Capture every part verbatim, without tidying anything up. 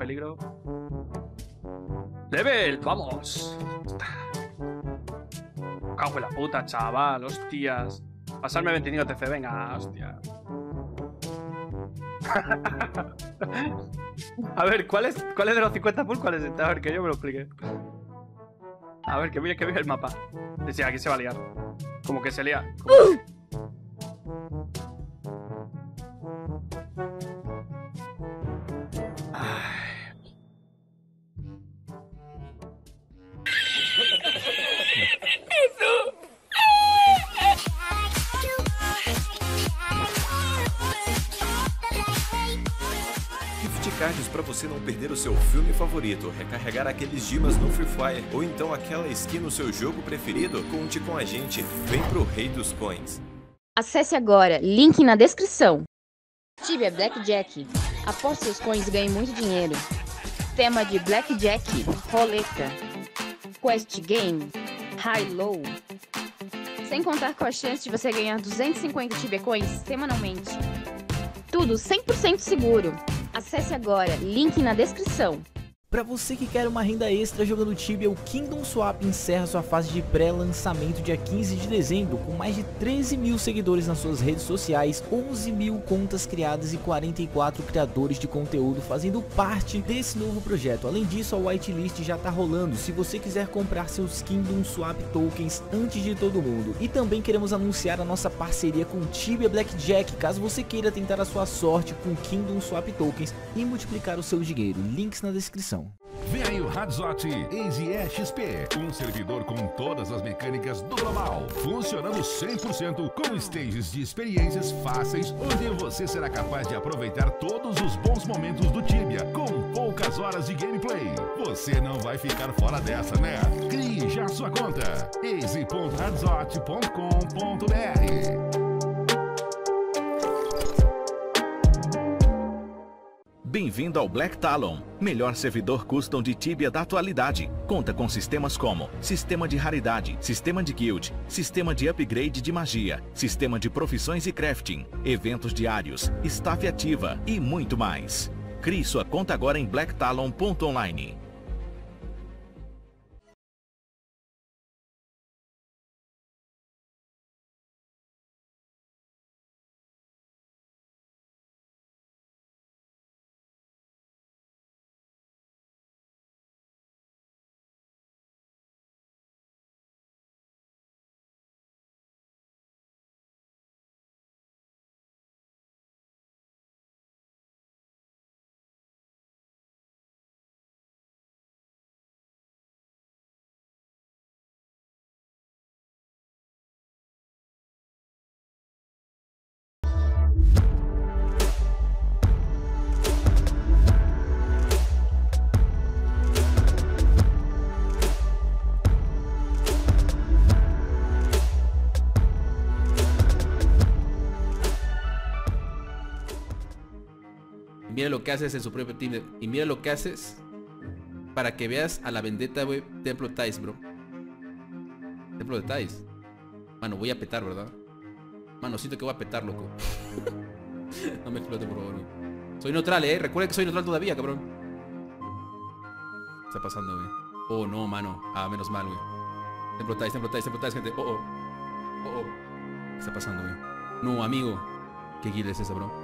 peligro. ¡Level! ¡Vamos! Cago en la puta, chaval. Hostias. Pasarme veinticinco T C, venga, hostia. A ver, ¿cuál es, ¿cuál es de los cincuenta full? ¿Cuál es este? A ver, que yo me lo explique. A ver, que mire, que mire el mapa. Sí, aquí se va a liar. Como que se lía. Como... Gift cards para você não perder o seu filme favorito, recarregar aqueles dimas no Free Fire ou então aquela skin no seu jogo preferido, conte com a gente. Vem pro Rei dos Coins. Acesse agora, link na descrição. Tibia Blackjack. Aposte seus coins e ganhe muito dinheiro. Tema de Blackjack, roleta, Quest Game, High Low. Sem contar com a chance de você ganhar duzentos e cinquenta Tibia Coins semanalmente. Tudo cem por cento seguro. Acesse agora, link na descrição. Para você que quer uma renda extra jogando Tibia, o Kingdom Swap encerra sua fase de pré-lançamento dia quinze de dezembro, com mais de treze mil seguidores nas suas redes sociais, onze mil contas criadas e quarenta e quatro criadores de conteúdo fazendo parte desse novo projeto. Além disso, a whitelist já tá rolando se você quiser comprar seus Kingdom Swap tokens antes de todo mundo. E também queremos anunciar a nossa parceria com Tibia Blackjack, caso você queira tentar a sua sorte com Kingdom Swap tokens e multiplicar o seu dinheiro. Links na descrição. Vem aí o Hadzot Easy E X P, um servidor com todas as mecânicas do global, funcionando cem por cento com stages de experiências fáceis, onde você será capaz de aproveitar todos os bons momentos do Tibia, com poucas horas de gameplay. Você não vai ficar fora dessa, né? Crie já sua conta, easy ponto hadzot ponto com ponto br. Bem-vindo ao Black Talon, melhor servidor custom de Tibia da atualidade. Conta com sistemas como sistema de raridade, sistema de guild, sistema de upgrade de magia, sistema de profissões e crafting, eventos diários, staff ativa e muito mais. Crie sua conta agora em black talon ponto online. Mira lo que haces en su propio team. Y mira lo que haces para que veas a la vendetta, güey. Templo de Tais, bro. Templo de Tais. Mano, voy a petar, ¿verdad? Mano, siento que voy a petar, loco. No me explote, por favor, güey. Soy neutral, eh. Recuerda que soy neutral todavía, cabrón. ¿Qué está pasando, güey? Oh, no, mano. Ah, menos mal, güey. Templo de Tais, Templo de Tais, Templo de Tais, gente. Oh, oh. Oh, oh. ¿Qué está pasando, güey? No, amigo. ¿Qué guild es esa, bro?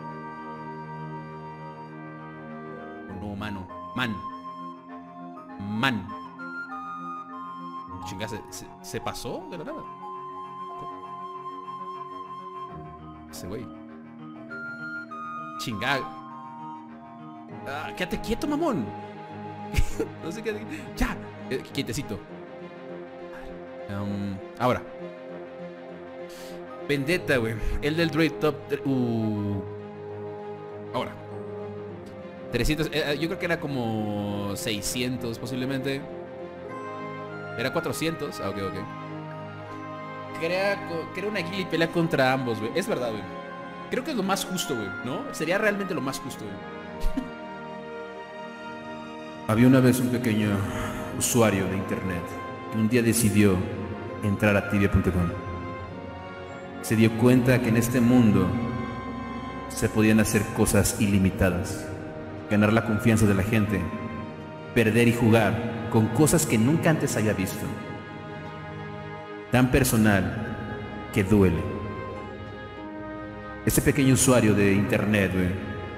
No, mano. Man. Man. Chingada, ¿se, se, ¿se pasó de la nada? Ese güey. Chingada. Ah, quédate quieto, mamón. No sé qué. Ya. Eh, quietecito. Um, ahora. Vendetta, güey. El del Droid Top. Uh. Ahora. trescientos, eh, yo creo que era como seiscientos posiblemente. Era cuatrocientos. Ah, ok, ok. Crea, crea una guild y pelea contra ambos, güey. Es verdad, güey. Creo que es lo más justo, güey, ¿no? Sería realmente lo más justo, güey. Había una vez un pequeño usuario de internet que un día decidió entrar a tibia punto com. Se dio cuenta que en este mundo se podían hacer cosas ilimitadas. ganar la confianza de la gente, perder y jugar con cosas que nunca antes había visto. Tan personal que duele. Ese pequeño usuario de internet, güey,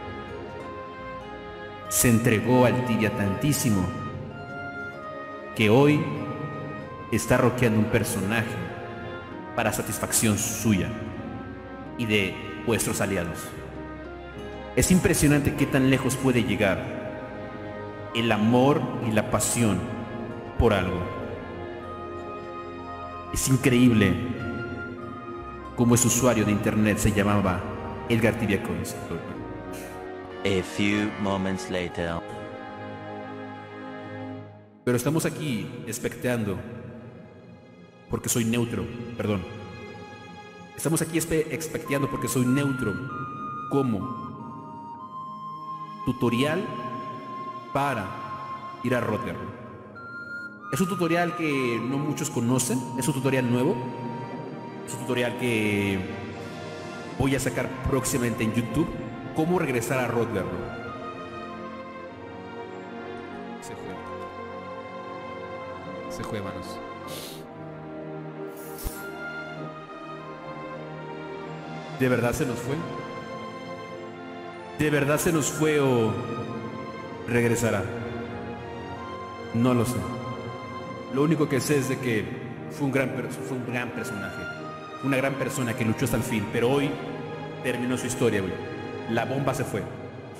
se entregó al Tibia tantísimo que hoy está rockeando un personaje para satisfacción suya y de vuestros aliados. Es impresionante qué tan lejos puede llegar el amor y la pasión por algo. Es increíble cómo ese usuario de internet se llamaba Edgar Tibia Coins. A few moments later. Pero estamos aquí especteando, porque soy neutro, perdón. Estamos aquí expecteando porque soy neutro, como tutorial para ir a Rodgar. Es un tutorial que no muchos conocen, es un tutorial nuevo, es un tutorial que voy a sacar próximamente en YouTube, cómo regresar a Rodgar. Se fue. Se fue, manos. ¿De verdad se nos fue? ¿De verdad se nos fue o regresará? No lo sé. Lo único que sé es de que fue un gran, fue un gran personaje. Una gran persona que luchó hasta el fin. Pero hoy terminó su historia, güey. La bomba se fue.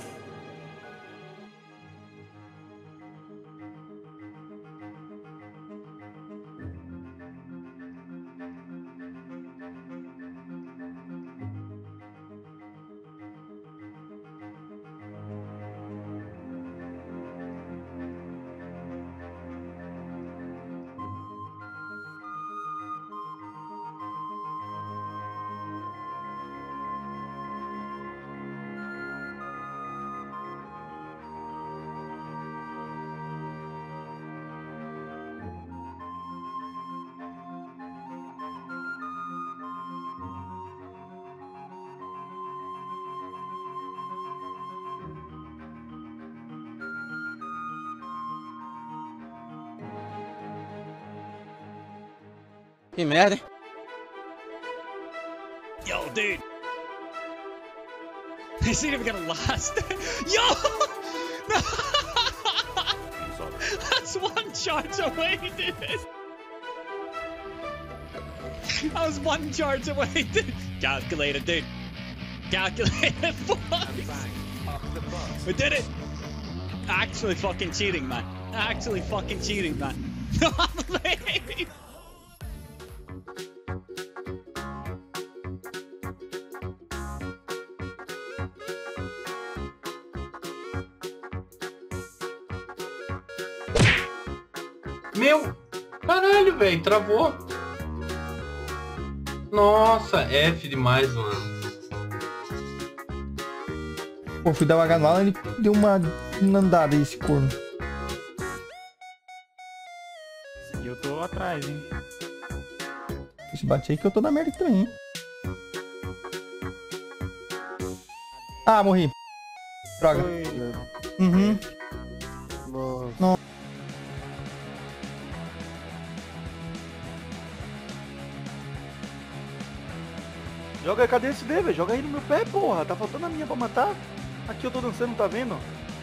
Hey, man. Yo, dude. Is he even gonna last? Yo! That's one charge away, dude. I was one charge away, dude. Calculated, dude. Calculated. We did it. Actually fucking cheating, man. Actually fucking cheating, man. No, I'm late. Meu, caralho, velho, travou. Nossa, F demais, mano. Pô, fui dar uma ganada e ele deu uma andada aí, esse corno. E eu tô atrás, hein. Esse bate aí que eu tô na merda aqui também, hein. Ah, morri. Droga. Uhum. Não. Joga aí, cadê esse D, velho? Joga aí no meu pé, porra. Tá faltando a minha pra matar. Aqui eu tô dançando, tá vendo?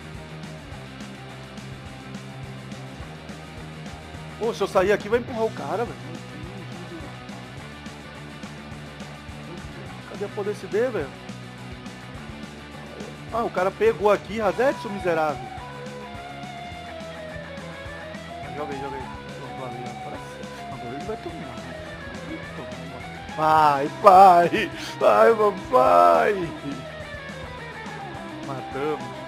Pô, se eu sair aqui vai empurrar o cara, velho. Cadê a porra desse D, velho? Ah, o cara pegou aqui, Radete, seu miserável. Joga aí, joga aí. Agora ele vai tomar. Vai, pai! Vai, papai! Matamos.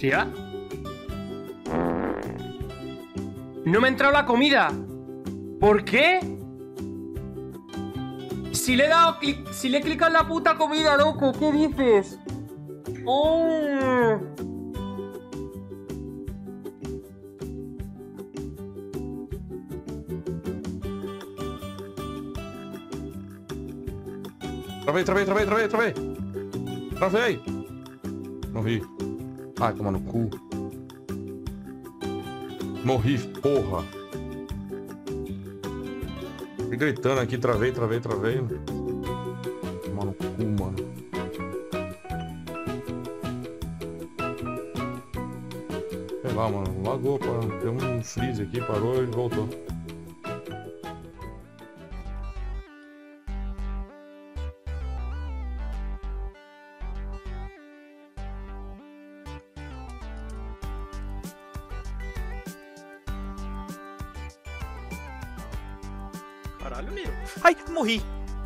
Hostia. No me ha entrado la comida. ¿Por qué? Si le he dado clic... Si le he clicado en la puta comida, loco. ¿Qué dices? Oh. Travei, travei, travei, travei, travei. Travei. Morri. Ai, toma no cu. Morri, porra. Fiquei gritando aqui, travei, travei, travei. Toma no cu, mano. Sei lá, mano. Lagou, pô. Deu um freeze aqui, parou e voltou. Caralho, meu. Ai, morri.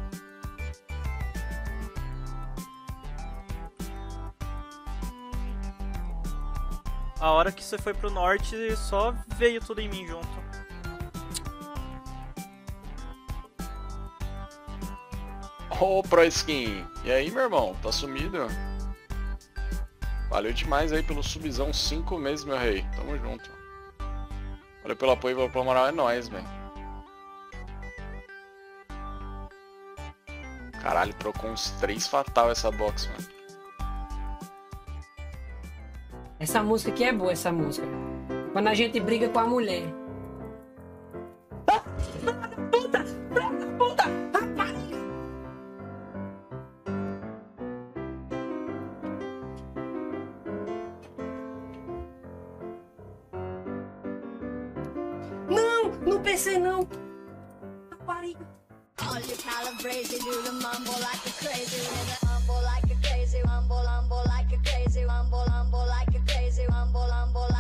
A hora que você foi pro norte, só veio tudo em mim junto. Ô, Pro Skin. E aí, meu irmão? Tá sumido? Valeu demais aí pelo subzão cinco meses, meu rei. Tamo junto. Valeu pelo apoio e pela moral, é nóis, velho. Caralho, trocou uns três fatal essa box, mano. Essa música aqui é boa, essa música. Quando a gente briga com a mulher. Puta! Puta! Rapariga! Não! No P C não! Rapariga! All you calabrese do the mumble like a crazy nigga, mumble like a crazy, mumble, mumble like a crazy, mumble, mumble like a crazy, mumble, mumble.